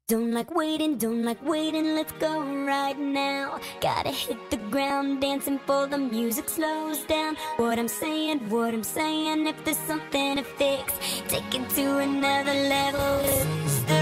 Don't like waiting, let's go right now. Gotta hit the ground, dancing for the music slows down. What I'm saying, if there's something to fix, take it to another level.